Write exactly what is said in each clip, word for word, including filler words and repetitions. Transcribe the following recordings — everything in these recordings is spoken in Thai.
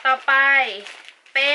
ต่อไปเป็น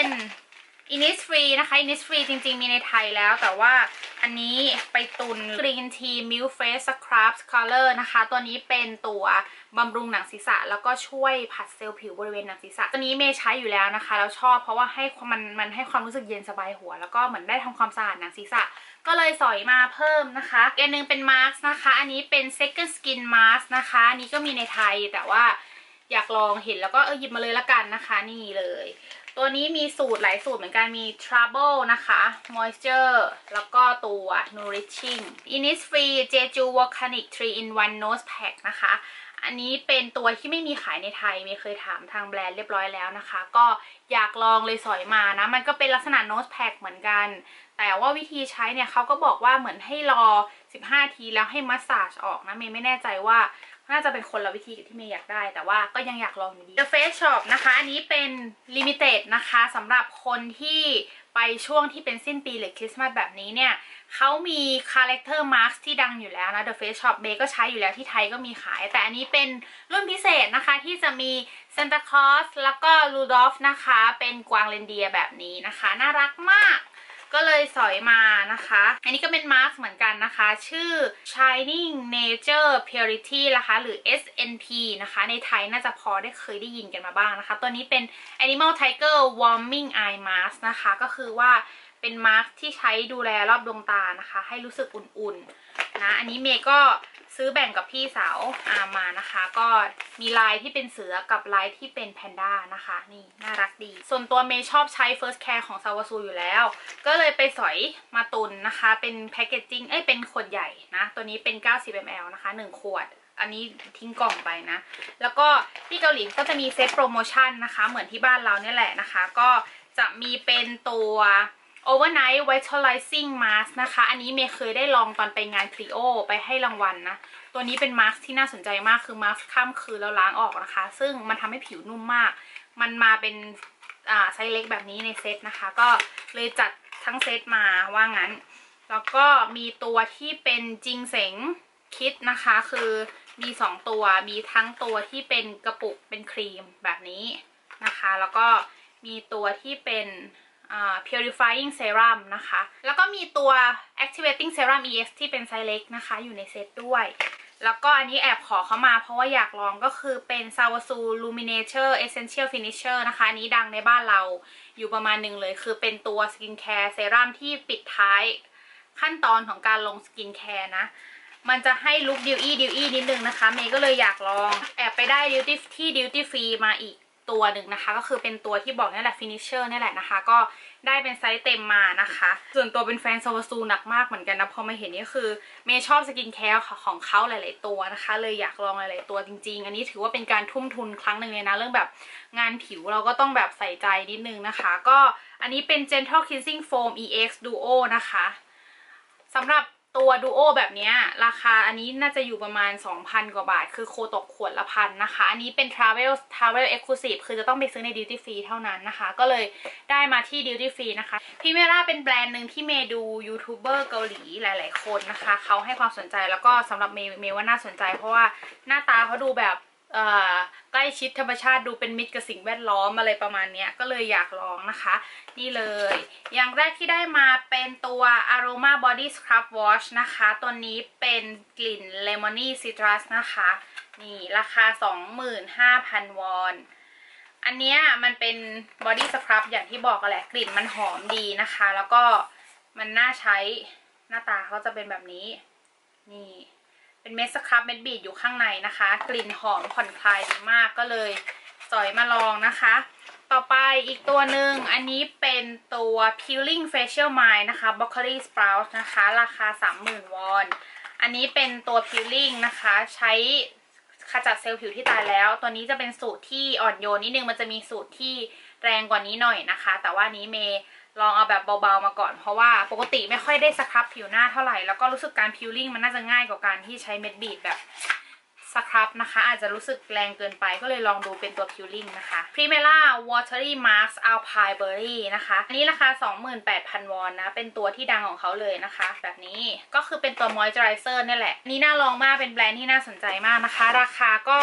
Innisfree นะคะ Innisfree จริงๆมีในไทยแล้วแต่ว่าอันนี้ไปตุน Green Tea Milk Face Scrub Color นะคะตัวนี้เป็นตัวบำรุงหนังศีรษะแล้วก็ช่วยผัดเซลล์ผิวบริเวณหนังศีรษะตัวนี้เมย์ใช้อยู่แล้วนะคะแล้วชอบเพราะว่าให้มันมันให้ความรู้สึกเย็นสบายหัวแล้วก็เหมือนได้ทำความสะอาดหนังศีรษะก็เลยสอยมาเพิ่มนะคะอีกอันนึงเป็นมาสก์นะคะอันนี้เป็น Second Skin Mask นะคะอันนี้ก็มีในไทยแต่ว่าอยากลองเห็นแล้วก็เออหยิบมาเลยละกันนะคะนี่เลยตัวนี้มีสูตรหลายสูตรเหมือนกันมี Trouble นะคะ Moisture แล้วก็ตัว Nourishing Innisfree Jeju Volcanicทรี in วัน Nose Pack นะคะอันนี้เป็นตัวที่ไม่มีขายในไทยเมย์เคยถามทางแบรนด์เรียบร้อยแล้วนะคะก็อยากลองเลยสอยมานะมันก็เป็นลักษณะ Nose Pack เหมือนกันแต่ว่าวิธีใช้เนี่ยเขาก็บอกว่าเหมือนให้รอสิบห้านาทีแล้วให้มัสซาจออกนะเมย์ไม่แน่ใจว่าน่าจะเป็นคนละวิธีกับที่เมย์อยากได้แต่ว่าก็ยังอยากลองอยู่ดี The Face Shop นะคะอันนี้เป็น Limited นะคะสำหรับคนที่ไปช่วงที่เป็นสิ้นปีหรือคริสต์มาสแบบนี้เนี่ยเขามี Character Mask ที่ดังอยู่แล้วนะ The Face Shop เมย์ก็ใช้อยู่แล้วที่ไทยก็มีขายแต่อันนี้เป็นรุ่นพิเศษนะคะที่จะมี Santa Claus แล้วก็ Rudolph นะคะเป็นกวางเรนเดียร์แบบนี้นะคะน่ารักมากก็เลยสอยมานะคะอันนี้ก็เป็นมาสก์เหมือนกันนะคะชื่อ Shining Nature Purity นะคะหรือ เอส เอ็น พี นะคะในไทยน่าจะพอได้เคยได้ยินกันมาบ้างนะคะตัวนี้เป็น Animal Tiger Warming Eye Mask นะคะก็คือว่าเป็นมาสก์ที่ใช้ดูแลรอบดวงตานะคะให้รู้สึกอุ่นๆนะอันนี้เมย์ก็ซื้อแบ่งกับพี่สาวอามานะคะก็มีลายที่เป็นเสือกับลายที่เป็นแพนด้านะคะนี่น่ารักดีส่วนตัวเมย์ชอบใช้ First Care ของซาวาซูอยู่แล้วก็เลยไปสอยมาตุนนะคะเป็นแพคเกจจิ้งเอ้ยเป็นขวดใหญ่นะตัวนี้เป็นเก้าสิบมิลลิลิตรนะคะหนึ่งขวดอันนี้ทิ้งกล่องไปนะแล้วก็ที่เกาหลีก็จะมีเซตโปรโมชั่นนะคะเหมือนที่บ้านเราเนี่ยแหละนะคะก็จะมีเป็นตัว Overnight Vitalizing Mask นะคะอันนี้เมย์เคยได้ลองตอนไปงานคลีโอไปให้รางวัล นะตัวนี้เป็นมาสก์ที่น่าสนใจมากคือมาสก์ข้ามคืนแล้วล้างออกนะคะซึ่งมันทำให้ผิวนุ่มมากมันมาเป็นอ่าไซส์เล็กแบบนี้ในเซตนะคะก็เลยจัดทั้งเซตมาว่างั้นแล้วก็มีตัวที่เป็นจิงเสงคิดนะคะคือมีสองตัวมีทั้งตัวที่เป็นกระปุกเป็นครีมแบบนี้นะคะแล้วก็มีตัวที่เป็นUh, purifying serum นะคะแล้วก็มีตัว activating serum อี เอ็กซ์ ที่เป็นไซส์เล็กนะคะอยู่ในเซตด้วยแล้วก็อันนี้แอบขอเข้ามาเพราะว่าอยากลองก็คือเป็น Savasu Luminature Essential Finisher นะคะอันนี้ดังในบ้านเราอยู่ประมาณหนึ่งเลยคือเป็นตัว skin care serum ที่ปิดท้ายขั้นตอนของการลง skin care นะมันจะให้ลุคดิวอี้ดิวอี้นิดนึงนะคะเมย์ก็เลยอยากลองแอบไปได้ดิวตี้ที่ดิวตี้ฟรีมาอีกตัวหนึ่งนะคะก็คือเป็นตัวที่บอกนี่แหละ finisher นี่แหละนะคะก็ได้เป็นไซส์เต็มมานะคะส่วนตัวเป็นแฟนซาวาซูหนักมากเหมือนกันนะพอมาเห็นนี่คือเมย์ชอบสกินแคร์ของเขาหลายๆตัวนะคะเลยอยากลองหลายๆตัวจริงๆอันนี้ถือว่าเป็นการทุ่มทุนครั้งหนึ่งเลยนะเรื่องแบบงานผิวเราก็ต้องแบบใส่ใจนิดนึงนะคะก็อันนี้เป็น Gentle Cleansing Foam อี เอ็กซ์ Duo นะคะสำหรับตัวดูโอแบบนี้ราคาอันนี้น่าจะอยู่ประมาณ สองพัน กว่าบาทคือโคตกขวดละพันนะคะอันนี้เป็น Travel Travel Exclusive คือจะต้องไปซื้อใน Duty Free เท่านั้นนะคะก็เลยได้มาที่ Duty Free นะคะพิเมร่าเป็นแบรนด์หนึ่งที่เมย์ดูยูทูบเบอร์เกาหลีหลายๆคนนะคะเขาให้ความสนใจแล้วก็สำหรับเมย์เมย์ว่าน่าสนใจเพราะว่าหน้าตาเขาดูแบบใกล้ชิดธรรมชาติดูเป็นมิตรกับสิ่งแวดล้อมอะไรประมาณนี้ก็เลยอยากลองนะคะนี่เลยอย่างแรกที่ได้มาเป็นตัว Aroma Body Scrub Wash นะคะตัวนี้เป็นกลิ่น Lemony Citrus นะคะนี่ราคา สองหมื่นห้าพัน วอนอันเนี้ยมันเป็น Body Scrub อย่างที่บอกกันแหละกลิ่นมันหอมดีนะคะแล้วก็มันน่าใช้หน้าตาเขาจะเป็นแบบนี้นี่เป็นเม็ดสครับเม็ดบีดอยู่ข้างในนะคะกลิ่นหอมผ่อนคลายดีมากก็เลยสอยมาลองนะคะต่อไปอีกตัวหนึ่งอันนี้เป็นตัว Peeling Facial Mist นะคะ Broccoli Sprout นะคะราคา สามหมื่น วอนอันนี้เป็นตัว Peeling นะคะใช้ขจัดเซลล์ผิวที่ตายแล้วตัวนี้จะเป็นสูตรที่อ่อนโยนนิดนึงมันจะมีสูตรที่แรงกว่านี้หน่อยนะคะแต่ว่านี้เมย์ลองเอาแบบเบาๆมาก่อนเพราะว่าปกติไม่ค่อยได้สครับผิวหน้าเท่าไหร่แล้วก็รู้สึกการพิลลิ่งมันน่าจะง่ายกว่าการที่ใช้เม็ดบีดแบบสครับนะคะอาจจะรู้สึกแรงเกินไปก็เลยลองดูเป็นตัวพิลลิ่งนะคะ Primera Watery Mask Alpine Berry นะคะอันนี้ราคา สองหมื่นแปดพัน วอนนะเป็นตัวที่ดังของเขาเลยนะคะแบบนี้ก็คือเป็นตัว Moisturizer นี่แหละนี่น่าลองมากเป็นแบรนด์ที่น่าสนใจมากนะคะราคาก็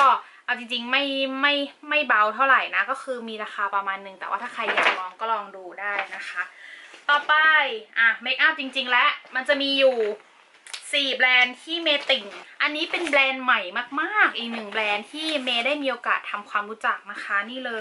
เอาจริงๆไม่ไม่ไม่เบาเท่าไหร่นะก็คือมีราคาประมาณหนึ่งแต่ว่าถ้าใครอยากลองก็ลองดูได้นะคะต่อไปอ่ะเมคอัพจริงๆแล้วมันจะมีอยู่สี่แบรนด์ที่เมย์ติ่งอันนี้เป็นแบรนด์ใหม่มากๆอีกหนึ่งแบรนด์ที่เมย์ได้มีโอกาสทำความรู้จักนะคะนี่เลย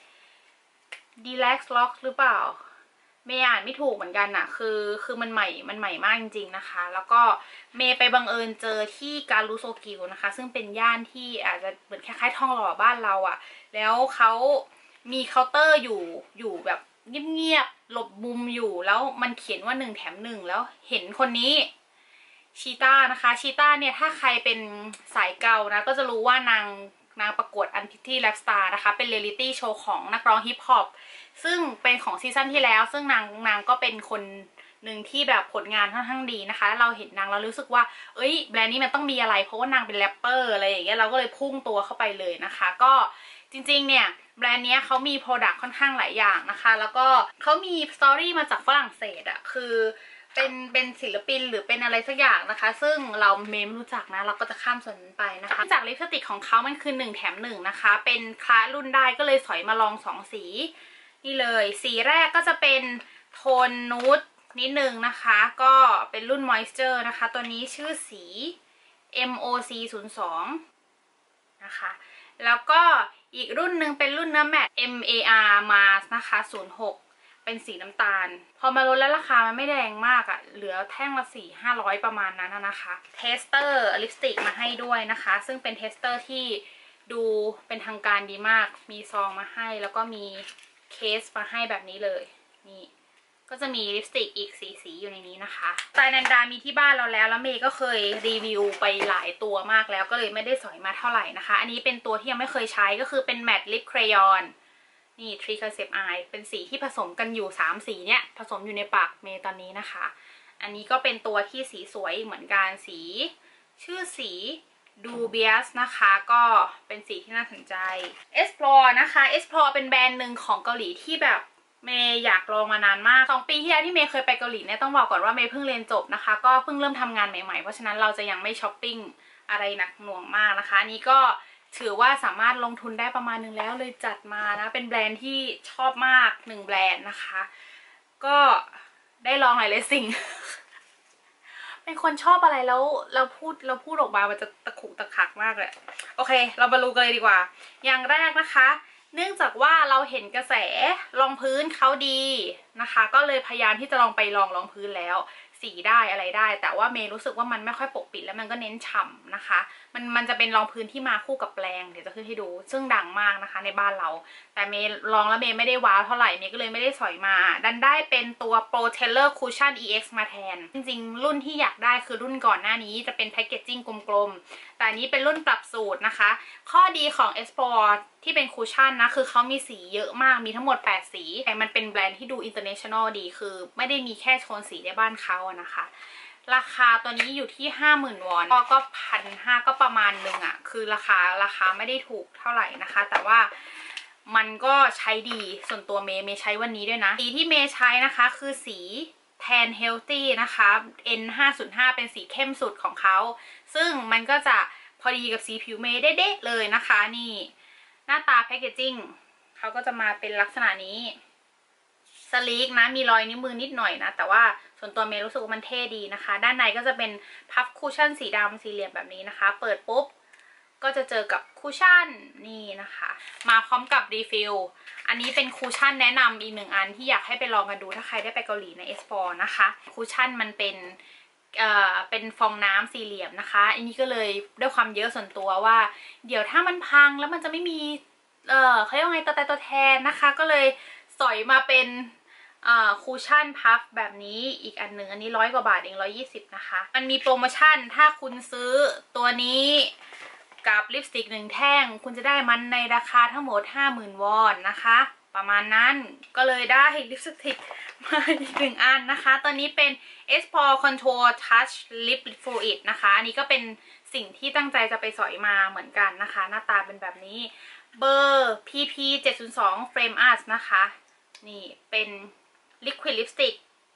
Relax Lock หรือเปล่าเมย์อ่านไม่ถูกเหมือนกันอะคือคือมันใหม่มันใหม่มากจริงๆนะคะแล้วก็เมย์ไปบังเอิญเจอที่การูโซกิวนะคะซึ่งเป็นย่านที่อาจจะเหมือนคล้ายๆทองหล่อบ้านเราอะแล้วเขามีเคาน์เตอร์อยู่อยู่แบบเงียบๆหลบมุมอยู่แล้วมันเขียนว่าหนึ่งแถมหนึ่งแล้วเห็นคนนี้ชีต้านะคะชีต้าเนี่ยถ้าใครเป็นสายเกานะก็จะรู้ว่านางนางประกวดอันพิตตี้แรปสตาร์นะคะเป็นเรียลลิตี้โชว์ของนักร้องฮิปฮอปซึ่งเป็นของซีซั่นที่แล้วซึ่งนางนางก็เป็นคนหนึ่งที่แบบผลงานค่อนข้างดีนะคะเราเห็นนางเรารู้สึกว่าเอ้ยแบรนด์นี้มันต้องมีอะไรเพราะว่านางเป็นแรปเปอร์อะไรอย่างเงี้ยเราก็เลยพุ่งตัวเข้าไปเลยนะคะก็จริงๆเนี่ยแบรนด์นี้เขามีโปรดักต์ค่อนข้างหลายอย่างนะคะแล้วก็เขามีสตอรี่มาจากฝรั่งเศสอะคือเป็นเป็นศิลปินหรือเป็นอะไรสักอย่างนะคะซึ่งเราเมมรู้จักนะเราก็จะข้ามส่วนนั้นไปนะคะจากลิปสติกของเขามันคือหนึ่งแถมหนึ่งนะคะเป็นคลาสรุ่นได้ก็เลยสอยมาลองสองสีนี่เลยสีแรกก็จะเป็นโทนนูดนิดนึงนะคะก็เป็นรุ่น Moisture นะคะตัวนี้ชื่อสี เอ็ม โอ ซี ศูนย์ สอง นะคะแล้วก็อีกรุ่นหนึ่งเป็นรุ่นเนื้อแมตต์ เอ็ม เอ อาร์ Mars นะคะ ศูนย์ หก เป็นสีน้ำตาลพอมาลดแล้วราคามันไม่แรงมากอะ่ะเหลือแท่งละสี่ห้าร้อยประมาณนั้นนะคะเทสเตอร์ลิปสติกมาให้ด้วยนะคะซึ่งเป็นเทสเตอร์ที่ดูเป็นทางการดีมากมีซองมาให้แล้วก็มีเคสมาให้แบบนี้เลยนี่ก็จะมีลิปสติกอีกสีสีอยู่ในนี้นะคะสไตล์นันดามีที่บ้านเราแล้วแล้วเมย์ก็เคยรีวิวไปหลายตัวมากแล้วก็เลยไม่ได้สอยมาเท่าไหร่นะคะอันนี้เป็นตัวที่ยังไม่เคยใช้ก็คือเป็นแมตต์ลิปเครยอนนี่ Tree Concept Eye เป็นสีที่ผสมกันอยู่สามสีเนี่ยผสมอยู่ในปากเมย์ตอนนี้นะคะอันนี้ก็เป็นตัวที่สีสวยเหมือนกันสีชื่อสี Dubious นะคะก็เป็นสีที่น่าสนใจ Explore นะคะ Explore เป็นแบรนด์หนึ่งของเกาหลีที่แบบเมย์อยากลองมานานมากสองปีที่แล้วที่เมย์เคยไปเกาหลีเนี่ยต้องบอกก่อนว่าเมย์เพิ่งเรียนจบนะคะก็เพิ่งเริ่มทำงานใหม่ๆเพราะฉะนั้นเราจะยังไม่ช้อปปิ้งอะไรหนักหน่วงมากนะคะอันนี้ก็ถือว่าสามารถลงทุนได้ประมาณนึงแล้วเลยจัดมานะเป็นแบรนด์ที่ชอบมากหนึ่งแบรนด์นะคะก็ได้ลองหลายๆสิ่ง เป็นคนชอบอะไรแล้วเราพูดเราพูดออกมามันจะตะขุกตะคักมากเลยโอเคเรามาดูกันเลยดีกว่าอย่างแรกนะคะเนื่องจากว่าเราเห็นกระแสรองพื้นเขาดีนะคะก็เลยพยายามที่จะลองไปลองรองพื้นแล้วสีได้อะไรได้แต่ว่าเมย์รู้สึกว่ามันไม่ค่อยปกปิดแล้วมันก็เน้นฉ่ำนะคะมันมันจะเป็นรองพื้นที่มาคู่กับแปรงเดี๋ยวจะขึ้นให้ดูซึ่งดังมากนะคะในบ้านเราแต่เมย์ลองแล้วเมย์ไม่ได้ว้าวเท่าไหร่เมย์ก็เลยไม่ได้สอยมาดันได้เป็นตัว Pro Teller Cushion อี เอ็กซ์ มาแทนจริงๆรุ่นที่อยากได้คือรุ่นก่อนหน้านี้จะเป็นแพคเกจจิ้งกลมๆแต่อันนี้เป็นรุ่นปรับสูตรนะคะข้อดีของ Explore ที่เป็นคูชั่นนะคือเขามีสีเยอะมากมีทั้งหมดแปดสีแต่มันเป็นแบรนด์ที่ดู international ดีคือไม่ได้มีแค่โทนสีในบ้านเขาอะนะคะราคาตัวนี้อยู่ที่ห้าหมื่นวอนก็ก็พันห้าก็ประมาณหนึ่งอะคือราคาราคาไม่ได้ถูกเท่าไหร่นะคะแต่ว่ามันก็ใช้ดีส่วนตัวเมย์เมย์ใช้วันนี้ด้วยนะสีที่เมย์ใช้นะคะคือสีแทน Healthy นะคะ เอ็น ห้าศูนย์ห้า เป็นสีเข้มสุดของเขาซึ่งมันก็จะพอดีกับสีผิวเมย์เด๊ะๆเลยนะคะนี่หน้าตาแพคเกจจิ้งเขาก็จะมาเป็นลักษณะนี้สลีกนะมีรอยนิ้วมือนิดหน่อยนะแต่ว่าส่วนตัวเมย์รู้สึกว่ามันเท่ดีนะคะด้านในก็จะเป็นพัฟคูชั่นสีดำสี่เหลี่ยมแบบนี้นะคะเปิดปุ๊บก็จะเจอกับคูชั่นนี่นะคะมาพร้อมกับรีฟิลอันนี้เป็นคูชั่นแนะนำอีกหนึ่งอันที่อยากให้ไปลองกันดูถ้าใครได้ไปเกาหลีใน เอส โฟร์ นะคะคูชั่นมันเป็นเอ่อเป็นฟองน้ำสี่เหลี่ยมนะคะอันนี้ก็เลยด้วยความเยอะส่วนตัวว่าเดี๋ยวถ้ามันพังแล้วมันจะไม่มีเอ่อเขาเรียกว่าไงตัวแต่ตัวแทนนะคะก็เลยสอยมาเป็นคูชั่นพัฟแบบนี้อีกอันหนึ่งอันนี้ร้อยกว่าบาทเองร้อยยี่สิบนะคะมันมีโปรโมชั่นถ้าคุณซื้อตัวนี้กับลิปสติกหนึ่งแท่งคุณจะได้มันในราคาทั้งหมด ห้าหมื่น วอนนะคะประมาณนั้นก็เลยได้ลิปสติกมาอีกหนึ่งอันนะคะตัวนี้เป็น Explore Contour Touch Lip Fluid นะคะอันนี้ก็เป็นสิ่งที่ตั้งใจจะไปสอยมาเหมือนกันนะคะหน้าตาเป็นแบบนี้เบอร์ พี พี เจ็ดศูนย์สอง Frame Art นะคะนี่เป็น Liquid Lipstick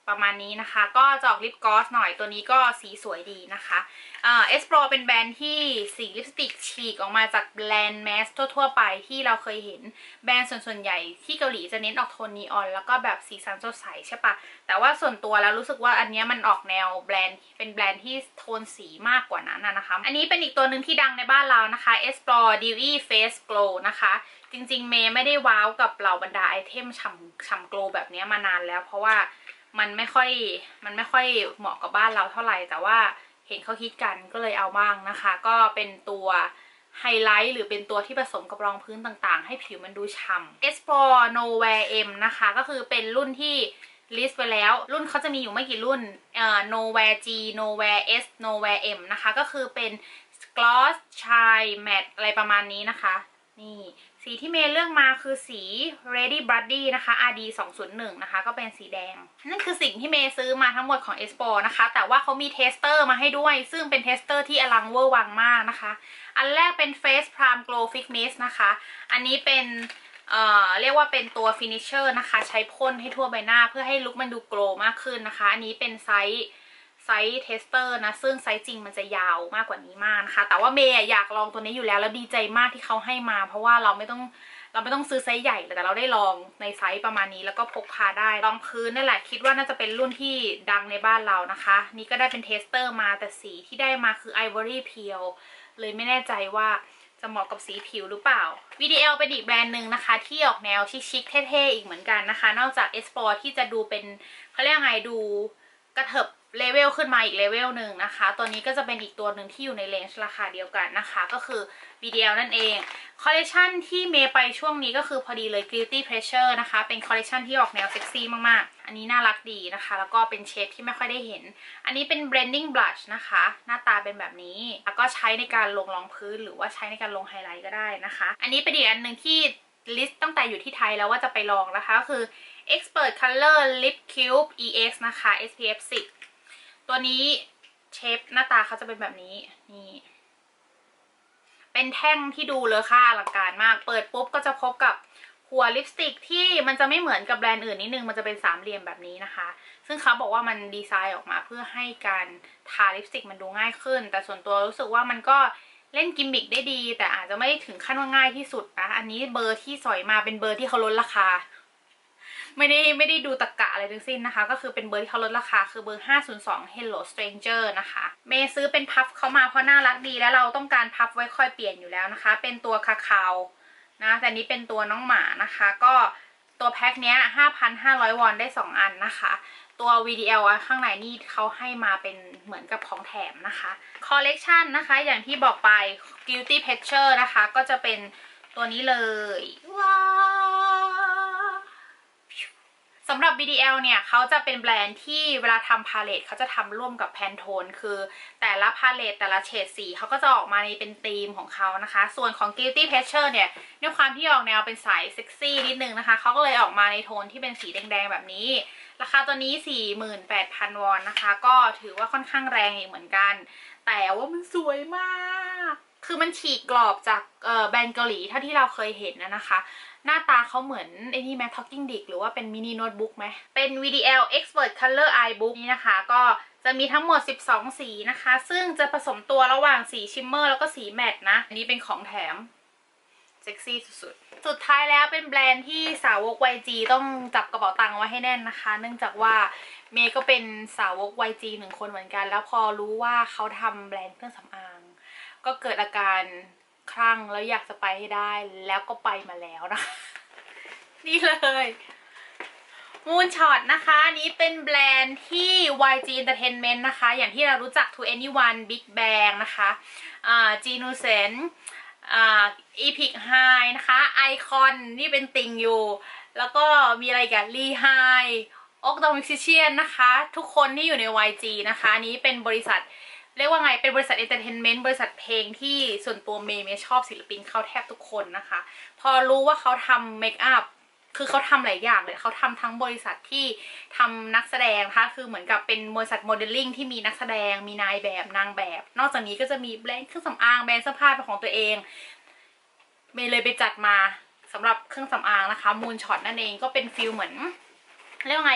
ประมาณนี้นะคะก็จะออกลิปกลอสหน่อยตัวนี้ก็สีสวยดีนะคะเอ่อ Explore เป็นแบรนด์ที่สีลิปสติกฉีกออกมาจากแบรนด์แมสทั่วๆไปที่เราเคยเห็นแบรนด์ส่วนส่วนใหญ่ที่เกาหลีจะเน้นออกโทนนีออนแล้วก็แบบสีสันสดใสใช่ปะแต่ว่าส่วนตัวแล้วรู้สึกว่าอันนี้มันออกแนวแบรนด์เป็นแบรนด์ที่โทนสีมากกว่านั้นนะคะอันนี้เป็นอีกตัวหนึ่งที่ดังในบ้านเรานะคะ Explore Dewy Face Glow นะคะจริงๆเมย์ไม่ได้ว้าวกับเหล่าบรรดาไอเทมฉ่ำฉ่ำโกลแบบนี้มานานแล้วเพราะว่ามันไม่ค่อยมันไม่ค่อยเหมาะกับบ้านเราเท่าไหร่แต่ว่าเห็นเขาคิดกันก็เลยเอาบ้างนะคะก็เป็นตัวไฮไลท์หรือเป็นตัวที่ผสมกับรองพื้นต่างๆให้ผิวมันดูฉ่ำ Explore Nowhere M นะคะก็คือเป็นรุ่นที่ลิสต์ไว้แล้วรุ่นเขาจะมีอยู่ไม่กี่รุ่นเอ่อ Nowhere G Nowhere S Nowhere M นะคะก็คือเป็น Gloss Shine Matte อะไรประมาณนี้นะคะนี่สีที่เมย์เลือกมาคือสี Ready Buddy นะคะ อาร์ ดี สองศูนย์หนึ่งนะคะก็เป็นสีแดงนั่นคือสิ่งที่เมย์ซื้อมาทั้งหมดของ Explore นะคะแต่ว่าเขามีเทสเตอร์มาให้ด้วยซึ่งเป็นเทสเตอร์ที่อลังเวอร์วังมากนะคะอันแรกเป็น Face Prime Glow Fix Mist นะคะอันนี้เป็นเอ่อเรียกว่าเป็นตัว Finisher นะคะใช้พ่นให้ทั่วใบหน้าเพื่อให้ลุคมันดูโกลว์มากขึ้นนะคะอันนี้เป็นไซส์ไซส์เทสเตอร์นะซึ่งไซส์จริงมันจะยาวมากกว่านี้มากนะคะแต่ว่าเมย์อยากลองตัวนี้อยู่แล้วแล้วดีใจมากที่เขาให้มาเพราะว่าเราไม่ต้องเราไม่ต้องซื้อไซส์ใหญ่แต่เราได้ลองในไซส์ประมาณนี้แล้วก็พกพาได้รองพื้นนั่นแหละคิดว่าน่าจะเป็นรุ่นที่ดังในบ้านเรานะคะนี่ก็ได้เป็นเทสเตอร์มาแต่สีที่ได้มาคือ Ivory Peel เลยไม่แน่ใจว่าจะเหมาะกับสีผิวหรือเปล่า วี ดี แอล เป็นอีกแบรนด์หนึ่งนะคะที่ออกแนวชิคๆเท่ๆอีกเหมือนกันนะคะนอกจาก Explore ที่จะดูเป็นเขาเรียกไงดูกระเถิบเลเวลขึ้นมาอีกเลเวลหนึ่งนะคะตัวนี้ก็จะเป็นอีกตัวหนึ่งที่อยู่ในเลนจ์ราคาเดียวกันนะคะก็คือ วี ดี แอล นั่นเองคอลเลคชันที่เมย์ไปช่วงนี้ก็คือพอดีเลย Guilty Pleasure นะคะเป็นคอลเลคชันที่ออกแนวเซ็กซี่มากๆอันนี้น่ารักดีนะคะแล้วก็เป็นเชดที่ไม่ค่อยได้เห็นอันนี้เป็น blending blush นะคะหน้าตาเป็นแบบนี้แล้วก็ใช้ในการลงรองพื้นหรือว่าใช้ในการลงไฮไลท์ก็ได้นะคะอันนี้เป็นอีกอันหนึ่งที่ลิสต์ตั้งแต่อยู่ที่ไทยแล้วว่าจะไปลองนะคะก็คือ Expert Color Lip Cube อี เอ็กซ์ นะคะ เอส พี เอฟ สิบตัวนี้เชฟหน้าตาเขาจะเป็นแบบนี้นี่เป็นแท่งที่ดูเลอค่าอลังการมากเปิดปุ๊บก็จะพบกับหัวลิปสติกที่มันจะไม่เหมือนกับแบรนด์อื่นนิดนึงมันจะเป็นสามเหลี่ยมแบบนี้นะคะซึ่งเขาบอกว่ามันดีไซน์ออกมาเพื่อให้การทาลิปสติกมันดูง่ายขึ้นแต่ส่วนตัวรู้สึกว่ามันก็เล่นกิมมิคได้ดีแต่อาจจะไม่ได้ถึงขั้นว่าง่ายที่สุดนะอันนี้เบอร์ที่สอยมาเป็นเบอร์ที่เขาลดราคาไม่ได้ไม่ได้ดูตะกะอะไรทั้งสิ้นนะคะก็คือเป็นเบอร์ที่เขาลดราคาคือเบอร์ห้าศูนย์สอง Hello Stranger นะคะเมย์ซื้อเป็นพัฟเขามาเพราะน่ารักดีแล้วเราต้องการพัฟไว้ค่อยเปลี่ยนอยู่แล้วนะคะเป็นตัวคาคาวนะแต่นี้เป็นตัวน้องหมานะคะก็ตัวแพ็คเนี้ย ห้าพันห้าร้อย วอนได้สองอันนะคะตัว วี ดี แอล ข้างในนี่เขาให้มาเป็นเหมือนกับของแถมนะคะคอลเลกชันนะคะอย่างที่บอกไป Guilty Pleasure นะคะก็จะเป็นตัวนี้เลยว้าวสำหรับ วี ดี แอล เนี่ยเขาจะเป็นแบรนด์ที่เวลาทำพาเลตเขาจะทำร่วมกับแพนโทนคือแต่ละพาเลตแต่ละเฉดสีเขาก็จะออกมาในเป็นธีมของเขานะคะส่วนของ Guilty Pleasure เนี่ยด้วยความที่ออกแนวเป็นสายเซ็กซี่นิดนึงนะคะเขาก็เลยออกมาในโทนที่เป็นสีแดงๆแบบนี้ราคาตัวนี้ สี่หมื่นแปดพัน วอนนะคะก็ถือว่าค่อนข้างแรงอีกเหมือนกันแต่ว่ามันสวยมากคือมันฉีกกรอบจากแบรนด์เกาหลีเท่าที่เราเคยเห็นนะนะคะหน้าตาเขาเหมือนไอ้นี่ไหม Talking Dick หรือว่าเป็นมินิโน้ตบุ๊กไหมเป็น วี ดี แอล Expert Color Eye Book นี้นะคะก็จะมีทั้งหมดสิบสองสีนะคะซึ่งจะผสมตัวระหว่างสีชิมเมอร์แล้วก็สีแมตต์นะอันนี้เป็นของแถมเซ็กซี่สุดๆสุดท้ายแล้วเป็นแบรนด์ที่สาวก วาย จี ต้องจับกระเป๋าตังค์ไว้ให้แน่นนะคะเนื่องจากว่าเมย์ก็เป็นสาวก วาย จี หนึ่งคนเหมือนกันแล้วพอรู้ว่าเขาทำแบรนด์เครื่องสำอางก็เกิดอาการคลั่งแล้วอยากจะไปให้ได้แล้วก็ไปมาแล้วนะนี่เลยมูนช็อตนะคะนี้เป็นแบรนด์ที่ วาย จี Entertainment นะคะอย่างที่เรารู้จัก To Anyone Big Bang นะคะอ่า Jinnusen อ่า Epic High นะคะไอคอนนี่เป็นติงอยู่แล้วก็มีอะไรกันลีไฮออกดอมิซิเชียนนะคะทุกคนที่อยู่ใน วาย จี นะคะอันนี้เป็นบริษัทเรียกว่าไงเป็นบริษัทเอนเตอร์เทนเมนต์บริษัทเพลงที่ส่วนตัวเมย์เมย์ชอบศิลปินเขาแทบทุกคนนะคะพอรู้ว่าเขาทำเมคอัพคือเขาทำหลายอย่างเลยเขาทำทั้งบริษัทที่ทำนักแสดงนะคะคือเหมือนกับเป็นบริษัทโมเดลลิ่งที่มีนักแสดงมีนายแบบนางแบบนอกจากนี้ก็จะมีแบรนด์เครื่องสำอางแบรนด์เสื้อผ้าเป็นของตัวเองเมย์เลยไปจัดมาสำหรับเครื่องสำอางนะคะมูนช็อตนั่นเองก็เป็นฟิลเหมือนเรียกว่าไงอะ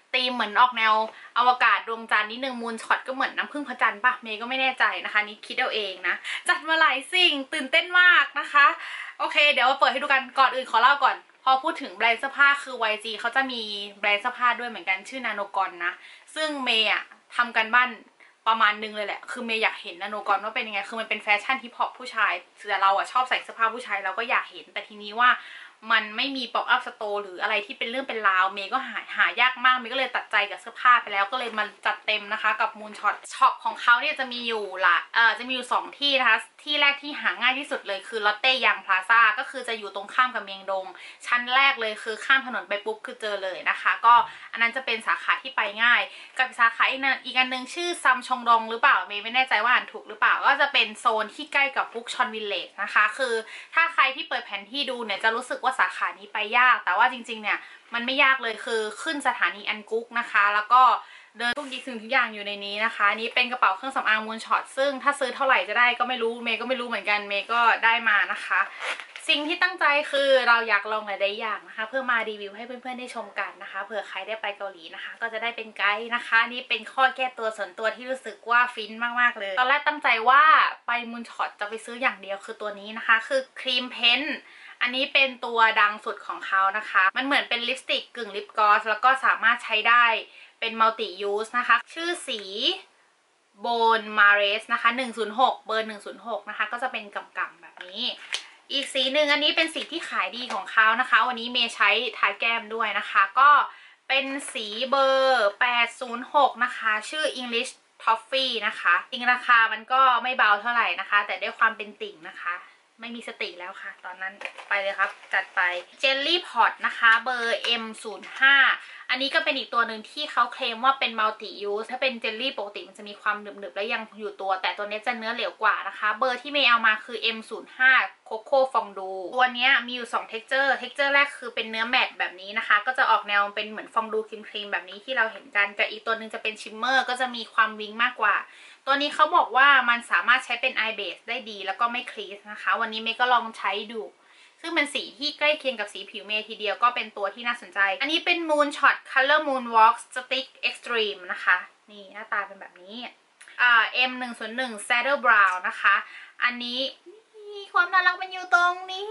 ธีมเหมือนออกแนวอวกาศดวงจันทร์นิดนึงมูนช็อตก็เหมือนน้ำผึ้งพระจันทร์ปะเมย์ก็ไม่แน่ใจนะคะนี่คิดเอาเองนะจัดมาหลายสิ่งตื่นเต้นมากนะคะโอเคเดี๋ยวมาเปิดให้ดูกันก่อนอื่นขอเล่าก่อนพอพูดถึงแบรนด์เสื้อผ้าคือ วาย จี เขาจะมีแบรนด์เสื้อผ้าด้วยเหมือนกันชื่อนาโนกอนนะซึ่งเมย์อะทำกันบ้านประมาณนึงเลยแหละคือเมย์อยากเห็นนาโนกอนว่าเป็นยังไงคือมันเป็นแฟชั่นฮิปฮอปผู้ชายแต่เราอะชอบใส่เสื้อผ้าผู้ชายเราก็อยากเห็นแต่ทีนี้ว่ามันไม่มีป๊อปอัพสโตร์หรืออะไรที่เป็นเรื่องเป็นราวเมย์ก็หาหายากมากเมย์ก็เลยตัดใจกับเสื้อผ้าไปแล้วก็เลยมาจัดเต็มนะคะกับมูนช็อตช็อปของเขาเนี่ยจะมีอยู่ละเอ่อจะมีอยู่สองที่นะคะที่แรกที่หาง่ายที่สุดเลยคือลอตเต้ยางพลาซ่าก็คือจะอยู่ตรงข้ามกับเมียงดงชั้นแรกเลยคือข้ามถนนไปปุ๊บคือเจอเลยนะคะก็อันนั้นจะเป็นสาขาที่ไปง่ายกับสาขาอีกอีกอันนึงชื่อซัมชงดงหรือเปล่าเมย์ไม่แน่ใจว่าอ่านถูกหรือเปล่าก็จะเป็นโซนที่ใกล้กับฟุกชอนวิลเลจนะคะคือถ้าใครที่เปิดแผนที่ดูเนี่ยจะรู้สึกว่าสาขานี้ไปยากแต่ว่าจริงๆเนี่ยมันไม่ยากเลยคือขึ้นสถานีอันกุ๊กนะคะแล้วก็เดินทุกสิ่งทุกอย่างอยู่ในนี้นะคะนี่เป็นกระเป๋าเครื่องสำอางมูนช็อตซึ่งถ้าซื้อเท่าไหร่จะได้ก็ไม่รู้เมย์ก็ไม่รู้เหมือนกันเมย์ก็ได้มานะคะสิ่งที่ตั้งใจคือเราอยากลองหลายๆอย่างนะคะเพื่อมารีวิวให้เพื่อนๆได้ชมกันนะคะเผื่อใครได้ไปเกาหลีนะคะก็จะได้เป็นไกด์นะคะนี่เป็นข้อแก้ตัวส่วนตัวที่รู้สึกว่าฟินมากๆเลยตอนแรกตั้งใจว่าไปมูนช็อตจะไปซื้ออย่างเดียวคือตัวนี้นะคะคือครีมเพนท์อันนี้เป็นตัวดังสุดของเขานะคะมันเหมือนเป็นลิปสติกกึ่งลิปกลอสแล้วก็สามารถใช้ได้เป็นมัลติยูสนะคะชื่อสีโบนมาเรสนะคะหนึ่งศูนย์หกเบอร์หนึ่งศูนย์หกนะคะก็จะเป็นกำๆแบบนี้อีกสีหนึ่งอันนี้เป็นสีที่ขายดีของเขานะคะวันนี้เมย์ใช้ทาแก้มด้วยนะคะก็เป็นสีเบอร์แปดศูนย์หกนะคะชื่อ English Toffee นะคะจริงราคามันก็ไม่เบาเท่าไหร่นะคะแต่ด้วยความเป็นติ่งนะคะไม่มีสติแล้วค่ะตอนนั้นไปเลยครับจัดไป Jelly Pot นะคะเบอร์ เอ็ม ศูนย์ ห้า อันนี้ก็เป็นอีกตัวหนึ่งที่เขาเคลมว่าเป็น Multi Use ถ้าเป็นเจลลี่ปกติมันจะมีความหนึบๆและยังอยู่ตัวแต่ตัวนี้จะเนื้อเหลวกว่านะคะเบอร์ที่เมย์เอามาคือ เอ็ม ศูนย์ ห้า Coco Fondue ตัวนี้มีอยู่สอง texture texture แรกคือเป็นเนื้อแมตต์แบบนี้นะคะก็จะออกแนวเป็นเหมือนฟองดูครีมๆแบบนี้ที่เราเห็นกันกับอีกตัวหนึ่งจะเป็นชิมเมอร์ก็จะมีความวิงมากกว่าตัวนี้เขาบอกว่ามันสามารถใช้เป็น eye base ได้ดีแล้วก็ไม่คลีสนะคะวันนี้เมย์ก็ลองใช้ดูซึ่งเป็นสีที่ใกล้เคียงกับสีผิวเมย์ทีเดียวก็เป็นตัวที่น่าสนใจอันนี้เป็น Moonshot Color Moonwalk Stick Extreme นะคะนี่หน้าตาเป็นแบบนี้อ่า เอ็ม หนึ่งศูนย์หนึ่ง Saddle Brown นะคะอันนี้นี่ความน่ารักมันอยู่ตรงนี้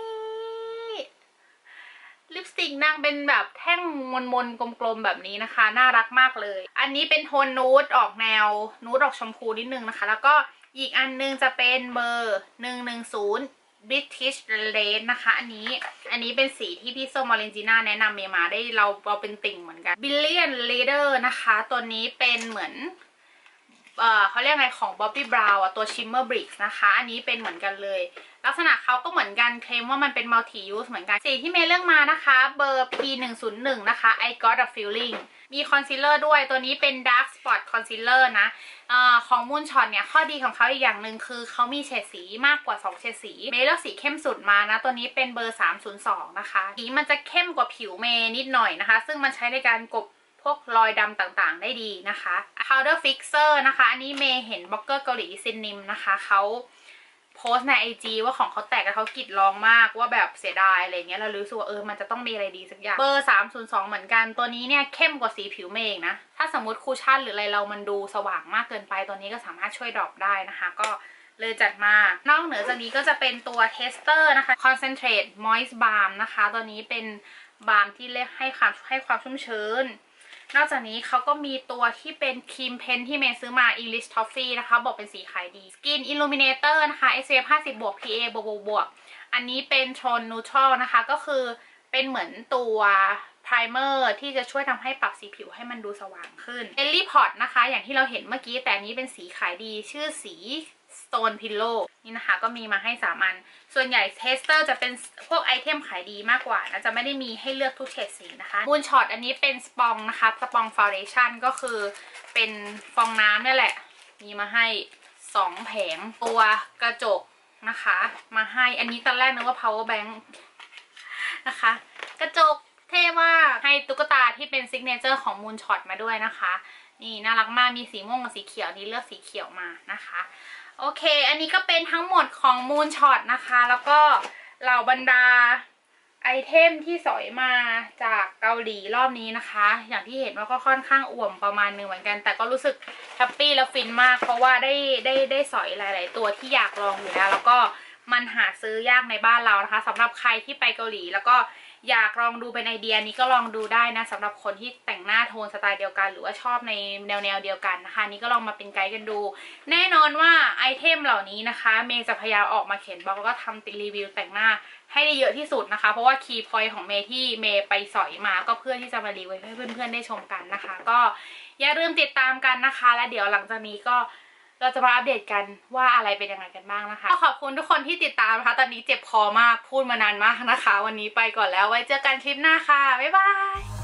ลิปสติกนางเป็นแบบแท่งมนๆกลมๆแบบนี้นะคะน่ารักมากเลยอันนี้เป็นโทนนูดออกแนวนูดออกชมพูนิดนึงนะคะแล้วก็อีกอันนึงจะเป็นเบอร์หนึ่งหนึ่งศูนย์ British Red นะคะอันนี้อันนี้เป็นสีที่พี่ส้มมอรินจิน่าแนะนำเมย์มาได้เราเราเป็นติ่งเหมือนกัน Billion Leader นะคะตัวนี้เป็นเหมือนเอ่อเขาเรียกอะไรของ Bobbi Brown อ่ะตัว Shimmer Bricks นะคะอันนี้เป็นเหมือนกันเลยลักษณะเขาก็เหมือนกันเคลมว่ามันเป็น Multi Use เหมือนกันสีที่เมย์เลือกมานะคะเบอร์ พี หนึ่งศูนย์หนึ่ง นะคะ I Got a Feeling มีคอนซีลเลอร์ด้วยตัวนี้เป็น Dark Spot Concealer นะเอ่อของ Moonshot เนี่ยข้อดีของเขาอีกอย่างหนึ่งคือเขามีเฉดสีมากกว่าสองเฉดสีเมย์เลือกสีเข้มสุดมานะตัวนี้เป็นเบอร์สามศูนย์สองนะคะสีมันจะเข้มกว่าผิวเมย์นิดหน่อยนะคะซึ่งมันใช้ในการกลบพวกรอยดำต่างๆได้ดีนะคะ Powder Fixer นะคะอันนี้เมย์เห็นบล็อกเกอร์เกาหลีซินนิมนะคะเขาโพสใน ไอ จี ว่าของเขาแตกแล้วเขากรีดร้องมากว่าแบบเสียดายอะไรเงี้ยเรารู้สึกว่าเออมันจะต้องมีอะไรดีสักอย่างเบอร์สามศูนย์สองเหมือนกันตัวนี้เนี่ยเข้มกว่าสีผิวเมย์เองนะถ้าสมมติคูชั่นหรืออะไรเรามันดูสว่างมากเกินไปตัวนี้ก็สามารถช่วยดรอปได้นะคะก็เลยจัดมานอกเหนือจากนี้ก็จะเป็นตัวเทสเตอร์นะคะ Concentrate Moist Balm นะคะตัวนี้เป็นบาล์มที่เรียกให้ความให้ความชุ่มชื้นนอกจากนี้เขาก็มีตัวที่เป็นครีมเพนที่เมย์ซื้อมา English Toffee นะคะบอกเป็นสีขายดี Skin Illuminator นะคะ เอส พี เอฟ ห้าสิบ บวก พี เอ บวกบวกอันนี้เป็น Tone Neutral นะคะก็คือเป็นเหมือนตัวไพรเมอร์ที่จะช่วยทำให้ปรับสีผิวให้มันดูสว่างขึ้น Jelly Pot นะคะอย่างที่เราเห็นเมื่อกี้แต่นี้เป็นสีขายดีชื่อสี Stone Pillow นี่นะคะก็มีมาให้สามอันส่วนใหญ่เทสเตอร์จะเป็นพวกไอเทมขายดีมากกว่านะจะไม่ได้มีให้เลือกทุกเฉดสีนะคะ Moonshot อันนี้เป็นสปองนะคะสปองฟาวเดชั่นก็คือเป็นฟองน้ำนี่แหละมีมาให้สองแผงตัวกระจกนะคะมาให้อันนี้ตอนแรกนึกว่า power bank นะคะกระจกเท่มากให้ตุ๊กตาที่เป็นซิกเนเจอร์ของ Moonshot มาด้วยนะคะนี่น่ารักมากมีสีม่วงกับสีเขียวนี่เลือกสีเขียวมานะคะโอเคอันนี้ก็เป็นทั้งหมดของ Moonshot นะคะแล้วก็เหล่าบรรดาไอไอเทมที่สอยมาจากเกาหลีรอบนี้นะคะอย่างที่เห็นว่าก็ค่อนข้างอ่วมประมาณหนึ่งเหมือนกันแต่ก็รู้สึกแฮปปี้และฟินมากเพราะว่าได้ได้ได้สอยหลายๆตัวที่อยากลองอยู่แล้วแล้วก็มันหาซื้อยากในบ้านเรานะคะสำหรับใครที่ไปเกาหลีแล้วก็อยากลองดูเป็นไอเดียนี้ก็ลองดูได้นะสำหรับคนที่แต่งหน้าโทนสไตล์เดียวกันหรือว่าชอบในแนวแนวเดียวกันนะคะนี่ก็ลองมาเป็นไกด์กันดูแน่นอนว่าไอเทมเหล่านี้นะคะเมย์จะพยายามออกมาเขียนบล็อกแล้วก็ทำติดรีวิวแต่งหน้าให้ได้เยอะที่สุดนะคะเพราะว่าคีย์พอยต์ของเมย์ที่เมย์ไปสอยมาก็เพื่อที่จะมารีวิวให้เพื่อนๆได้ชมกันนะคะก็อย่าลืมติดตามกันนะคะและเดี๋ยวหลังจากนี้ก็เราจะมาอัปเดตกันว่าอะไรเป็นยังไงกันบ้างนะคะขอบคุณทุกคนที่ติดตามนะคะตอนนี้เจ็บคอมากพูดมานานมากนะคะวันนี้ไปก่อนแล้วไว้เจอกันคลิปหน้าค่ะบ๊ายบาย